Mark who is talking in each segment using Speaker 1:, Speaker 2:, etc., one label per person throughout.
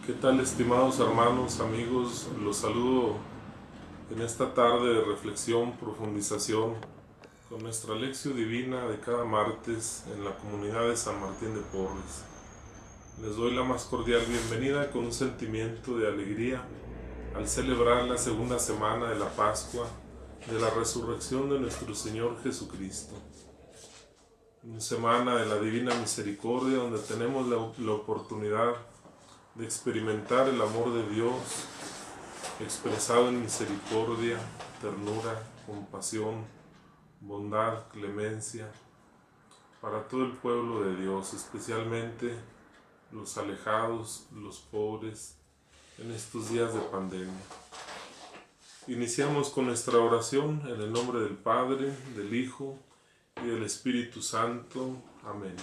Speaker 1: ¿Qué tal, estimados hermanos, amigos? Los saludo en esta tarde de reflexión, profundización con nuestra lección divina de cada martes en la comunidad de San Martín de Porres. Les doy la más cordial bienvenida con un sentimiento de alegría al celebrar la segunda semana de la Pascua de la resurrección de nuestro Señor Jesucristo. Una semana de la Divina Misericordia donde tenemos la oportunidad de experimentar el amor de Dios expresado en misericordia, ternura, compasión, bondad, clemencia para todo el pueblo de Dios, especialmente los alejados, los pobres en estos días de pandemia. Iniciamos con nuestra oración en el nombre del Padre, del Hijo y del Espíritu Santo. Amén.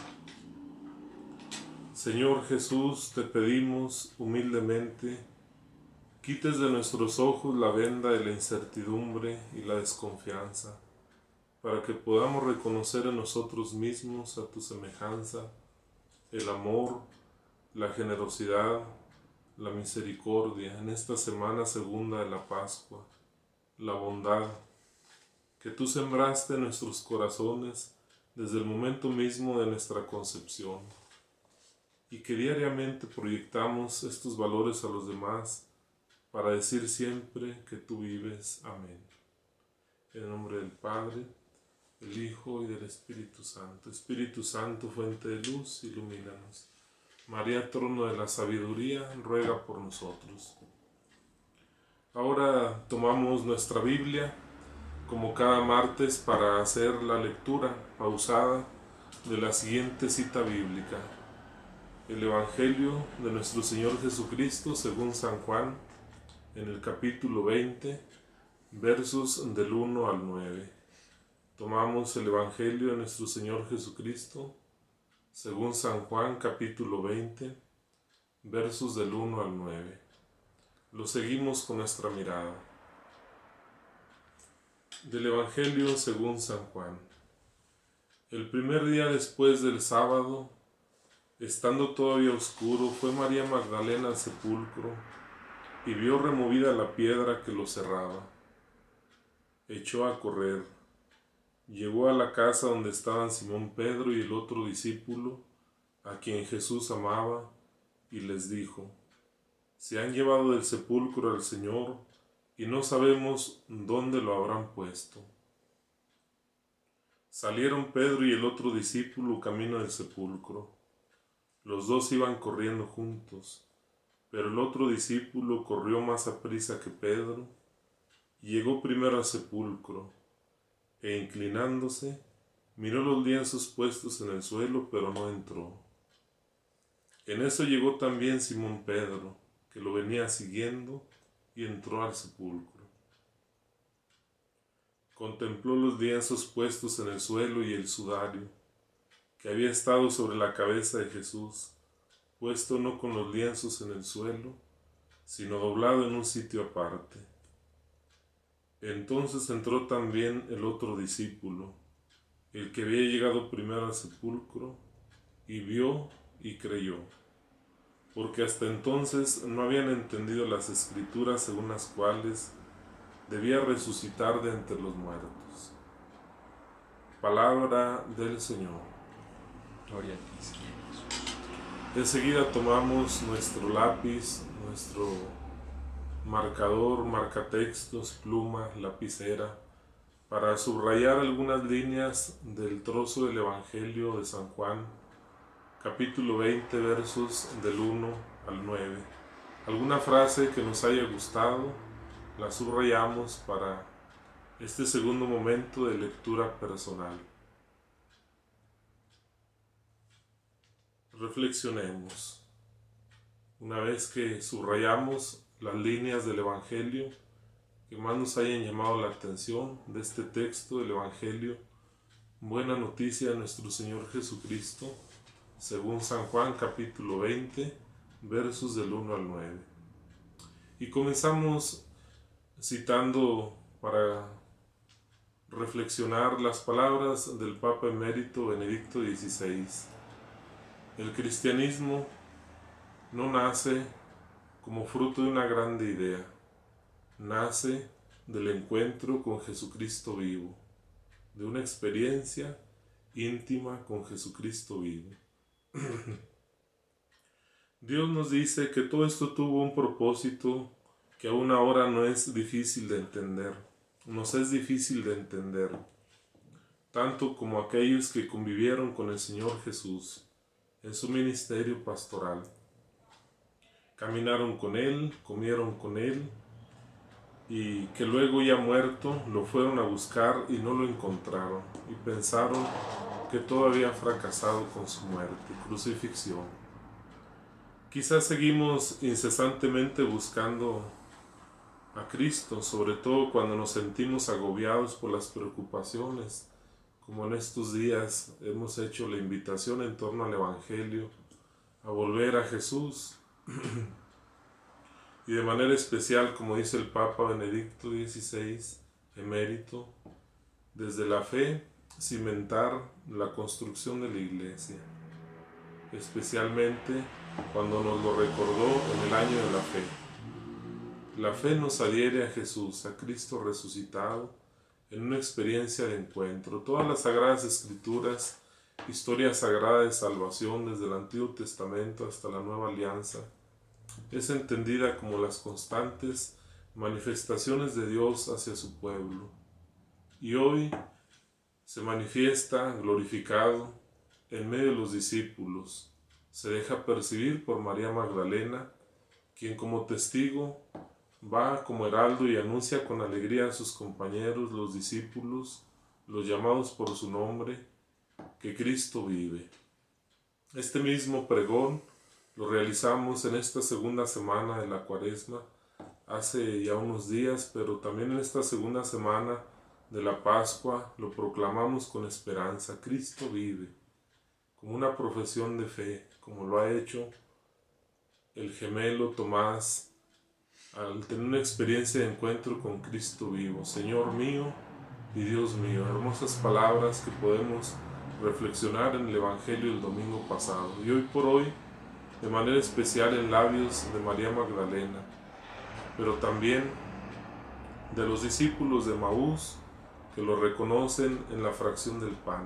Speaker 1: Señor Jesús, te pedimos humildemente, quites de nuestros ojos la venda de la incertidumbre y la desconfianza, para que podamos reconocer en nosotros mismos a tu semejanza el amor, la generosidad, la misericordia en esta semana segunda de la Pascua, la bondad que tú sembraste en nuestros corazones desde el momento mismo de nuestra concepción, y que diariamente proyectamos estos valores a los demás para decir siempre que tú vives. Amén. En el nombre del Padre, del Hijo y del Espíritu Santo. Espíritu Santo, fuente de luz, ilumínanos. María, trono de la sabiduría, ruega por nosotros. Ahora tomamos nuestra Biblia como cada martes para hacer la lectura pausada de la siguiente cita bíblica. El Evangelio de nuestro Señor Jesucristo según San Juan, en el capítulo 20, versos del 1 al 9. Tomamos el Evangelio de nuestro Señor Jesucristo según San Juan, capítulo 20, versos del 1 al 9. Lo seguimos con nuestra mirada. Del Evangelio según San Juan. El primer día después del sábado, estando todavía oscuro, fue María Magdalena al sepulcro y vio removida la piedra que lo cerraba. Echó a correr, llegó a la casa donde estaban Simón Pedro y el otro discípulo, a quien Jesús amaba, y les dijo: se han llevado del sepulcro al Señor, y no sabemos dónde lo habrán puesto. Salieron Pedro y el otro discípulo camino del sepulcro. Los dos iban corriendo juntos, pero el otro discípulo corrió más aprisa que Pedro, y llegó primero al sepulcro, e inclinándose, miró los lienzos puestos en el suelo, pero no entró. En eso llegó también Simón Pedro, que lo venía siguiendo, y entró al sepulcro. Contempló los lienzos puestos en el suelo y el sudario, que había estado sobre la cabeza de Jesús, puesto no con los lienzos en el suelo, sino doblado en un sitio aparte. Entonces entró también el otro discípulo, el que había llegado primero al sepulcro, y vio y creyó, porque hasta entonces no habían entendido las Escrituras según las cuales debía resucitar de entre los muertos. Palabra del Señor.
Speaker 2: Gloria a ti, Señor Jesús.
Speaker 1: Enseguida tomamos nuestro lápiz, nuestro marcador, marcatextos, pluma, lapicera, para subrayar algunas líneas del trozo del Evangelio de San Juan, capítulo 20, versos del 1 al 9. Alguna frase que nos haya gustado, la subrayamos para este segundo momento de lectura personal. Reflexionemos. Una vez que subrayamos las líneas del Evangelio que más nos hayan llamado la atención de este texto del Evangelio, buena noticia de nuestro Señor Jesucristo, según San Juan capítulo 20, versos del 1 al 9. Y comenzamos citando para reflexionar las palabras del Papa Emérito Benedicto XVI. El cristianismo no nace como fruto de una grande idea. Nace del encuentro con Jesucristo vivo, de una experiencia íntima con Jesucristo vivo. Dios nos dice que todo esto tuvo un propósito que aún ahora no es difícil de entender. Nos es difícil de entender, tanto como aquellos que convivieron con el Señor Jesús en su ministerio pastoral. Caminaron con Él, comieron con Él, y que luego ya muerto lo fueron a buscar y no lo encontraron, y pensaron que todo había fracasado con su muerte, crucifixión. Quizás seguimos incesantemente buscando a Cristo, sobre todo cuando nos sentimos agobiados por las preocupaciones, como en estos días hemos hecho la invitación en torno al Evangelio, a volver a Jesús. Y de manera especial, como dice el Papa Benedicto XVI, emérito, desde la fe cimentar la construcción de la Iglesia, especialmente cuando nos lo recordó en el año de la fe. La fe nos adhiere a Jesús, a Cristo resucitado, en una experiencia de encuentro. Todas las Sagradas Escrituras, historia sagrada de salvación desde el Antiguo Testamento hasta la Nueva Alianza, es entendida como las constantes manifestaciones de Dios hacia su pueblo. Y hoy se manifiesta glorificado en medio de los discípulos. Se deja percibir por María Magdalena, quien como testigo va como heraldo y anuncia con alegría a sus compañeros, los discípulos, los llamados por su nombre, que Cristo vive. Este mismo pregón lo realizamos en esta segunda semana de la Cuaresma, hace ya unos días, pero también en esta segunda semana de la Pascua lo proclamamos con esperanza. Cristo vive, como una profesión de fe, como lo ha hecho el gemelo Tomás al tener una experiencia de encuentro con Cristo vivo. Señor mío y Dios mío. Hermosas palabras que podemos reflexionar en el Evangelio del domingo pasado. Y hoy por hoy, de manera especial en labios de María Magdalena, pero también de los discípulos de Maús, que lo reconocen en la fracción del pan.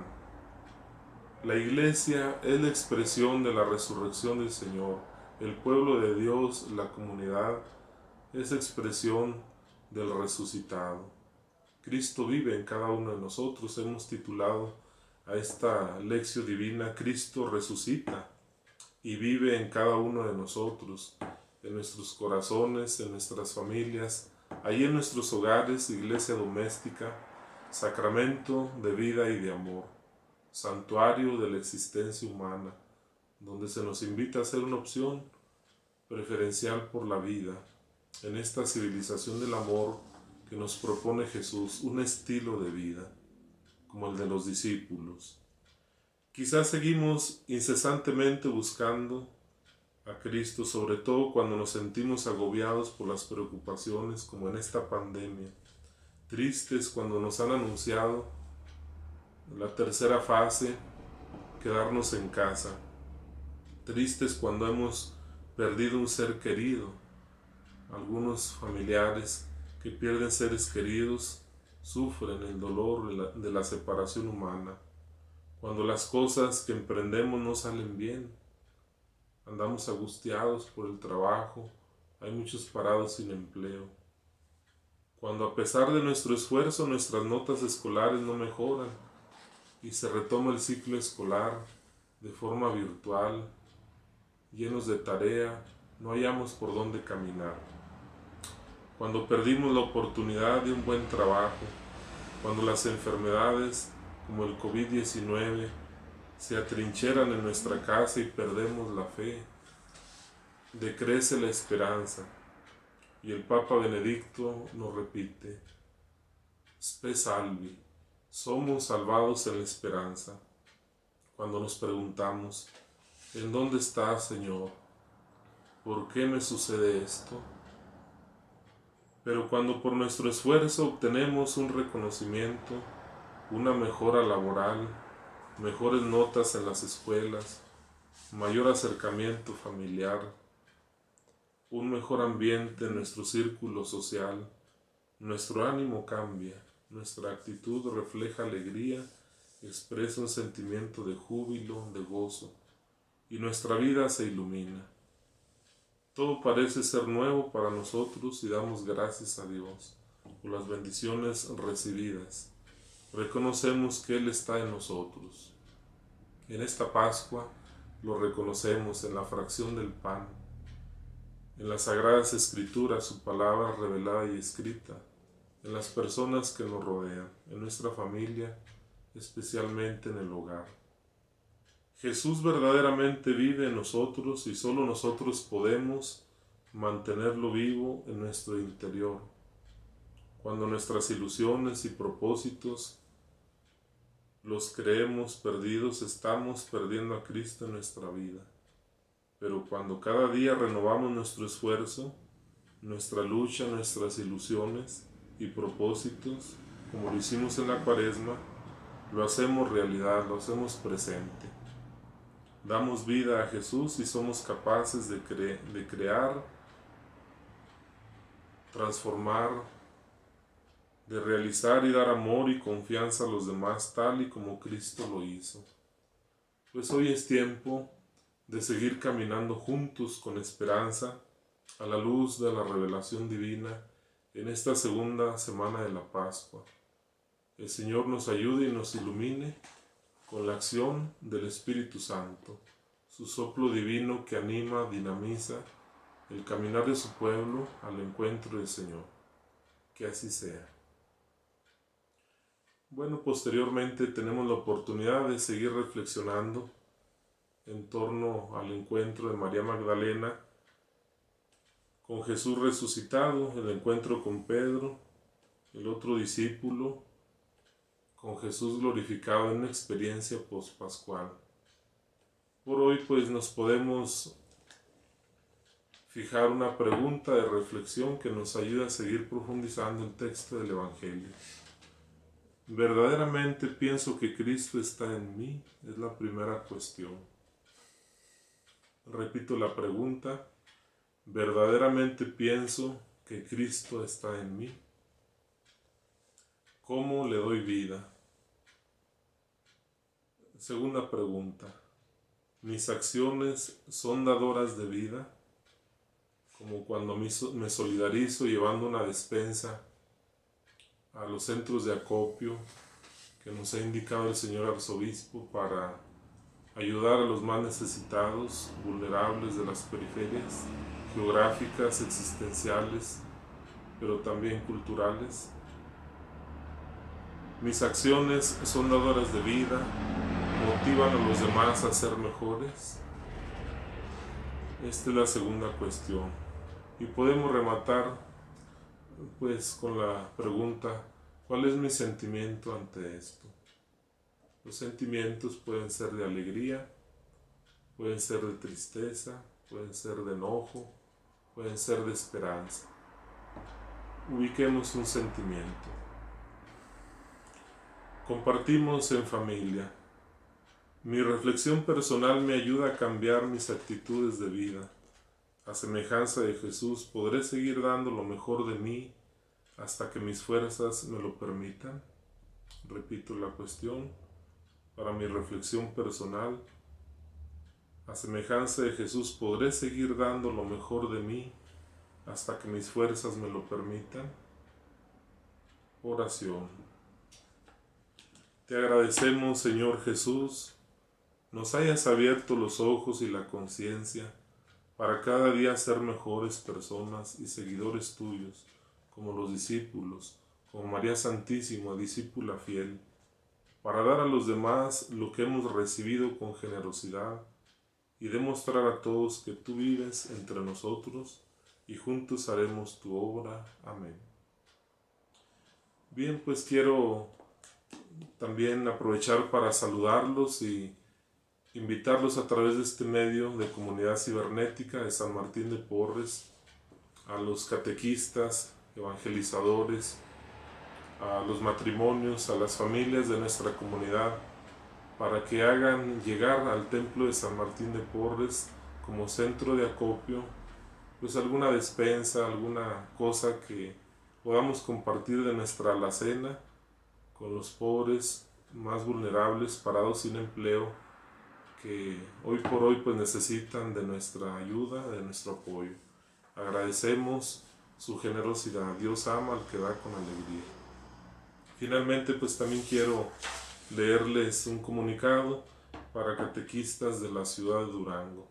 Speaker 1: La Iglesia es la expresión de la resurrección del Señor. El pueblo de Dios, la comunidad, es expresión del resucitado. Cristo vive en cada uno de nosotros. Hemos titulado a esta lección divina, Cristo resucita y vive en cada uno de nosotros, en nuestros corazones, en nuestras familias, ahí en nuestros hogares, iglesia doméstica, sacramento de vida y de amor, santuario de la existencia humana, donde se nos invita a hacer una opción preferencial por la vida, en esta civilización del amor que nos propone Jesús, un estilo de vida, como el de los discípulos. Quizás seguimos incesantemente buscando a Cristo, sobre todo cuando nos sentimos agobiados por las preocupaciones, como en esta pandemia, tristes cuando nos han anunciado la tercera fase, quedarnos en casa, tristes cuando hemos perdido un ser querido. Algunos familiares que pierden seres queridos sufren el dolor de la separación humana. Cuando las cosas que emprendemos no salen bien, andamos angustiados por el trabajo, hay muchos parados sin empleo. Cuando a pesar de nuestro esfuerzo nuestras notas escolares no mejoran y se retoma el ciclo escolar de forma virtual, llenos de tarea, no hallamos por dónde caminar. Cuando perdimos la oportunidad de un buen trabajo, cuando las enfermedades como el COVID-19 se atrincheran en nuestra casa y perdemos la fe, decrece la esperanza, y el Papa Benedicto nos repite, Spe salvi, somos salvados en la esperanza. Cuando nos preguntamos, ¿en dónde estás, Señor? ¿Por qué me sucede esto? Pero cuando por nuestro esfuerzo obtenemos un reconocimiento, una mejora laboral, mejores notas en las escuelas, mayor acercamiento familiar, un mejor ambiente en nuestro círculo social, nuestro ánimo cambia, nuestra actitud refleja alegría, expresa un sentimiento de júbilo, de gozo, y nuestra vida se ilumina. Todo parece ser nuevo para nosotros y damos gracias a Dios por las bendiciones recibidas. Reconocemos que Él está en nosotros. En esta Pascua lo reconocemos en la fracción del pan, en las Sagradas Escrituras, su palabra revelada y escrita, en las personas que nos rodean, en nuestra familia, especialmente en el hogar. Jesús verdaderamente vive en nosotros y solo nosotros podemos mantenerlo vivo en nuestro interior. Cuando nuestras ilusiones y propósitos los creemos perdidos, estamos perdiendo a Cristo en nuestra vida. Pero cuando cada día renovamos nuestro esfuerzo, nuestra lucha, nuestras ilusiones y propósitos, como lo hicimos en la Cuaresma, lo hacemos realidad, lo hacemos presente. Damos vida a Jesús y somos capaces de crear, transformar, de realizar y dar amor y confianza a los demás tal y como Cristo lo hizo. Pues hoy es tiempo de seguir caminando juntos con esperanza a la luz de la revelación divina en esta segunda semana de la Pascua. El Señor nos ayude y nos ilumine con la acción del Espíritu Santo, su soplo divino que anima, dinamiza el caminar de su pueblo al encuentro del Señor. Que así sea. Bueno, posteriormente tenemos la oportunidad de seguir reflexionando en torno al encuentro de María Magdalena con Jesús resucitado, el encuentro con Pedro, el otro discípulo, con Jesús glorificado en una experiencia pospascual. Por hoy pues nos podemos fijar una pregunta de reflexión que nos ayuda a seguir profundizando el texto del Evangelio. ¿Verdaderamente pienso que Cristo está en mí? Es la primera cuestión. Repito la pregunta. ¿Verdaderamente pienso que Cristo está en mí? ¿Cómo le doy vida? Segunda pregunta. ¿Mis acciones son dadoras de vida? Como cuando me solidarizo llevando una despensa a los centros de acopio que nos ha indicado el señor arzobispo para ayudar a los más necesitados, vulnerables de las periferias geográficas, existenciales, pero también culturales. Mis acciones son dadoras de vida, motivan a los demás a ser mejores. Esta es la segunda cuestión. Y podemos rematar pues con la pregunta, ¿cuál es mi sentimiento ante esto? Los sentimientos pueden ser de alegría, pueden ser de tristeza, pueden ser de enojo, pueden ser de esperanza. Ubiquemos un sentimiento. Compartimos en familia. Mi reflexión personal me ayuda a cambiar mis actitudes de vida. A semejanza de Jesús, podré seguir dando lo mejor de mí hasta que mis fuerzas me lo permitan. Repito la cuestión para mi reflexión personal. A semejanza de Jesús, podré seguir dando lo mejor de mí hasta que mis fuerzas me lo permitan. Oración. Te agradecemos, Señor Jesús, nos hayas abierto los ojos y la conciencia para cada día ser mejores personas y seguidores tuyos, como los discípulos, como María Santísima, discípula fiel, para dar a los demás lo que hemos recibido con generosidad y demostrar a todos que tú vives entre nosotros y juntos haremos tu obra. Amén. Bien, pues quiero también aprovechar para saludarlos y invitarlos a través de este medio de comunidad cibernética de San Martín de Porres, a los catequistas, evangelizadores, a los matrimonios, a las familias de nuestra comunidad, para que hagan llegar al templo de San Martín de Porres como centro de acopio pues alguna despensa, alguna cosa que podamos compartir de nuestra alacena con los pobres más vulnerables, parados sin empleo, que hoy por hoy pues necesitan de nuestra ayuda, de nuestro apoyo. Agradecemos su generosidad. Dios ama al que da con alegría. Finalmente pues también quiero leerles un comunicado para catequistas de la ciudad de Durango.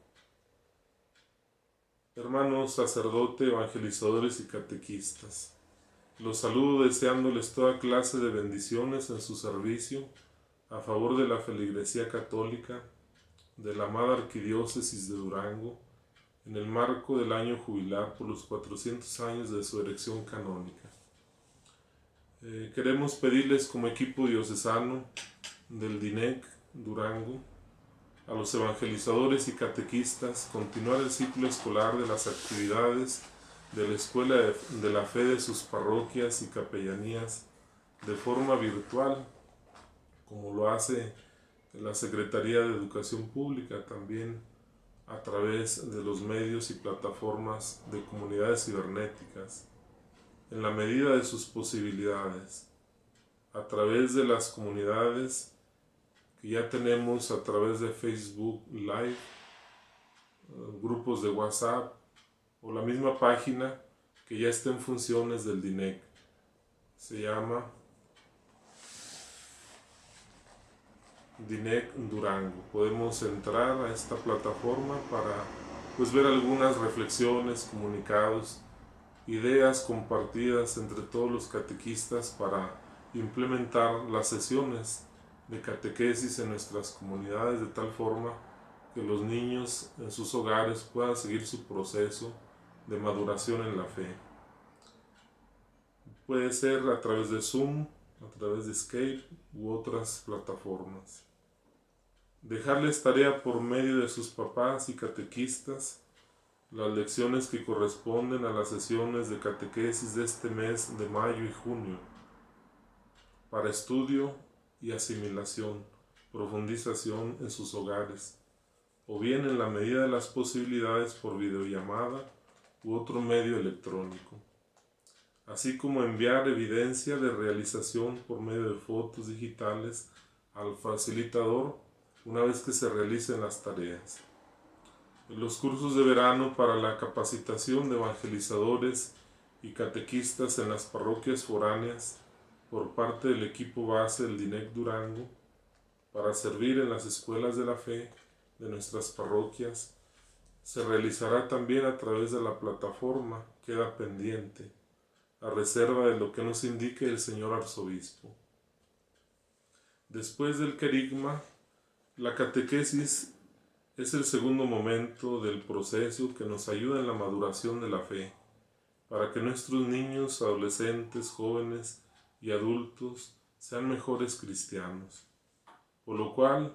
Speaker 1: Hermanos sacerdote, evangelizadores y catequistas, los saludo deseándoles toda clase de bendiciones en su servicio a favor de la feligresía católica de la amada Arquidiócesis de Durango en el marco del año jubilar por los 400 años de su erección canónica. Queremos pedirles como equipo diocesano del DINEC Durango a los evangelizadores y catequistas continuar el ciclo escolar de las actividades de la Escuela de la Fe de sus parroquias y capellanías de forma virtual, como lo hace la Secretaría de Educación Pública, también a través de los medios y plataformas de comunidades cibernéticas, en la medida de sus posibilidades, a través de las comunidades que ya tenemos a través de Facebook Live, grupos de WhatsApp o la misma página que ya está en funciones del DINEC. Se llama DINEC Durango. Podemos entrar a esta plataforma para pues ver algunas reflexiones, comunicados, ideas compartidas entre todos los catequistas para implementar las sesiones de catequesis en nuestras comunidades de tal forma que los niños en sus hogares puedan seguir su proceso de maduración en la fe. Puede ser a través de Zoom, a través de Skype u otras plataformas. Dejarles tarea por medio de sus papás y catequistas las lecciones que corresponden a las sesiones de catequesis de este mes de mayo y junio, para estudio y asimilación, profundización en sus hogares, o bien en la medida de las posibilidades por videollamada u otro medio electrónico, así como enviar evidencia de realización por medio de fotos digitales al facilitador una vez que se realicen las tareas. En los cursos de verano para la capacitación de evangelizadores y catequistas en las parroquias foráneas por parte del equipo base del DINEC Durango para servir en las escuelas de la fe de nuestras parroquias se realizará también a través de la plataforma. Queda pendiente, a reserva de lo que nos indique el señor arzobispo. Después del querigma, la catequesis es el segundo momento del proceso que nos ayuda en la maduración de la fe, para que nuestros niños, adolescentes, jóvenes y adultos sean mejores cristianos. Por lo cual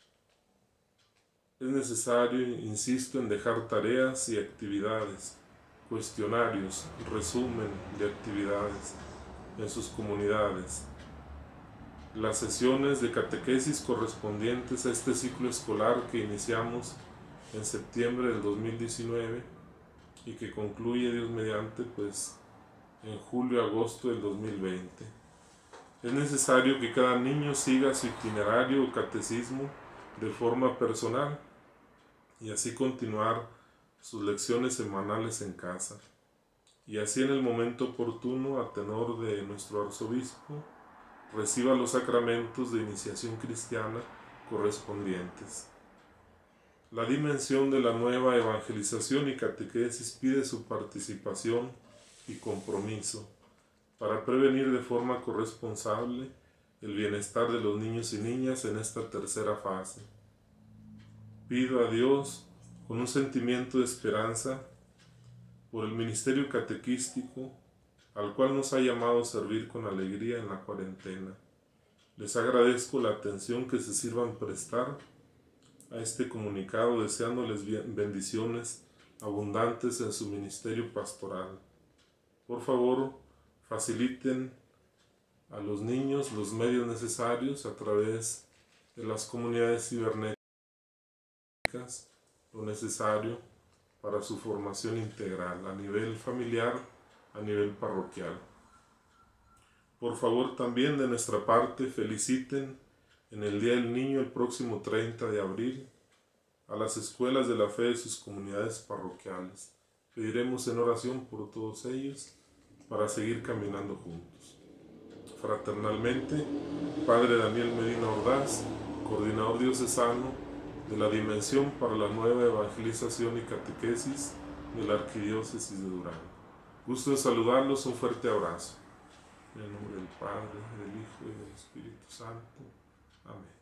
Speaker 1: es necesario, insisto, en dejar tareas y actividades, cuestionarios, resumen de actividades en sus comunidades. Las sesiones de catequesis correspondientes a este ciclo escolar que iniciamos en septiembre del 2019 y que concluye, Dios mediante, pues en julio-agosto del 2020. Es necesario que cada niño siga su itinerario o catecismo de forma personal y así continuar sus lecciones semanales en casa. Y así en el momento oportuno, a tenor de nuestro arzobispo, reciba los sacramentos de iniciación cristiana correspondientes. La dimensión de la nueva evangelización y catequesis pide su participación y compromiso para prevenir de forma corresponsable el bienestar de los niños y niñas en esta tercera fase. Pido a Dios, con un sentimiento de esperanza, por el ministerio catequístico, al cual nos ha llamado a servir con alegría en la cuarentena. Les agradezco la atención que se sirvan prestar a este comunicado, deseándoles bendiciones abundantes en su ministerio pastoral. Por favor, faciliten a los niños los medios necesarios a través de las comunidades cibernéticas, lo necesario para su formación integral a nivel familiar, a nivel parroquial. Por favor, también de nuestra parte, feliciten en el Día del Niño, el próximo 30 de abril, a las escuelas de la fe de sus comunidades parroquiales. Pediremos en oración por todos ellos para seguir caminando juntos. Fraternalmente, Padre Daniel Medina Ordaz, coordinador diocesano de la Dimensión para la Nueva Evangelización y Catequesis de la Arquidiócesis de Durango. Gusto en saludarlos, un fuerte abrazo. En el nombre del Padre, del Hijo y del Espíritu Santo. Amén.